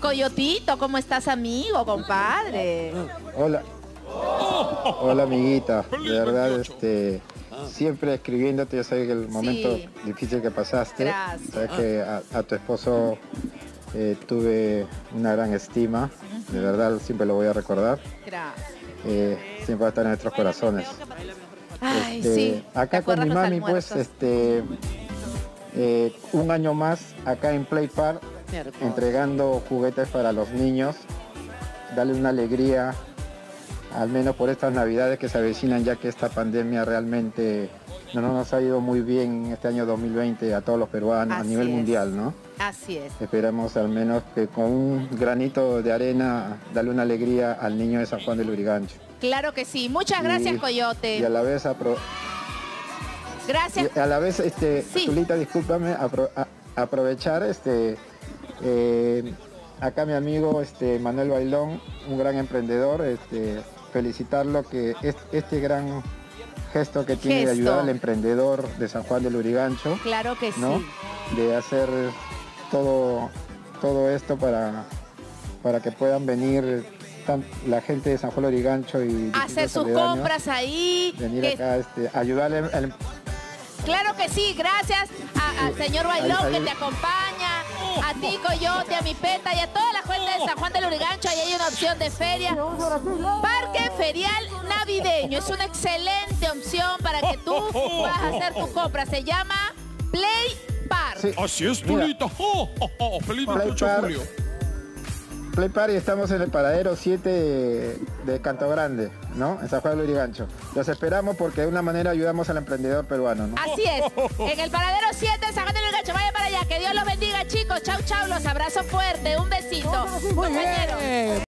Coyotito, ¿cómo estás, amigo, compadre? Hola. Hola, amiguita. De verdad, siempre escribiéndote, yo sé que el momento difícil que pasaste. Gracias. Sabes que a tu esposo tuve una gran estima. De verdad, siempre lo voy a recordar. Gracias. Siempre va a estar en nuestros corazones. Ay, sí. Acá con mi mami, pues, un año más acá en Play Park, entregando juguetes para los niños, darle una alegría, al menos por estas navidades que se avecinan, ya que esta pandemia realmente no nos ha ido muy bien este año 2020 a todos los peruanos, a nivel mundial, ¿no? Así es. Esperamos al menos que con un granito de arena darle una alegría al niño de San Juan del Lurigancho. Claro que sí. Muchas gracias, Coyote. Y a la vez gracias. Y a la vez, Zulita, discúlpame, aprovechar, acá mi amigo Manuel Bailón, un gran emprendedor, felicitarlo que este gran gesto que tiene de ayudar al emprendedor de San Juan del Lurigancho. Claro que ¿no? sí. De hacer todo esto para que puedan venir la gente de San Juan del Lurigancho y hacer sus compras ahí. Venir acá, ayudarle al... Claro que sí, gracias al señor Bailón que te acompaña, a ti, Coyote, a mi Peta y a toda la gente de San Juan del Lurigancho. Ahí hay una opción de feria. Parque Ferial Navideño. Es una excelente opción para que tú puedas hacer tu compra. Se llma Play Park. Sí. Así es, Tulita. Feliz 28 de julio. Play Park, y estamos en el paradero 7 de Canto Grande, ¿no? En San Juan del Lurigancho. Los esperamos porque de una manera ayudamos al emprendedor peruano, ¿no? Así es. En el paradero 7 de San Juan del Lurigancho. Vayan para allá. Que Dios los bendiga, chicos. Chau, chau. Los abrazo fuerte. Un besito. Compañeros.